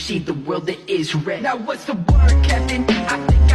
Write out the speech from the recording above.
see the world that is red. Now what's the word, Captain? I think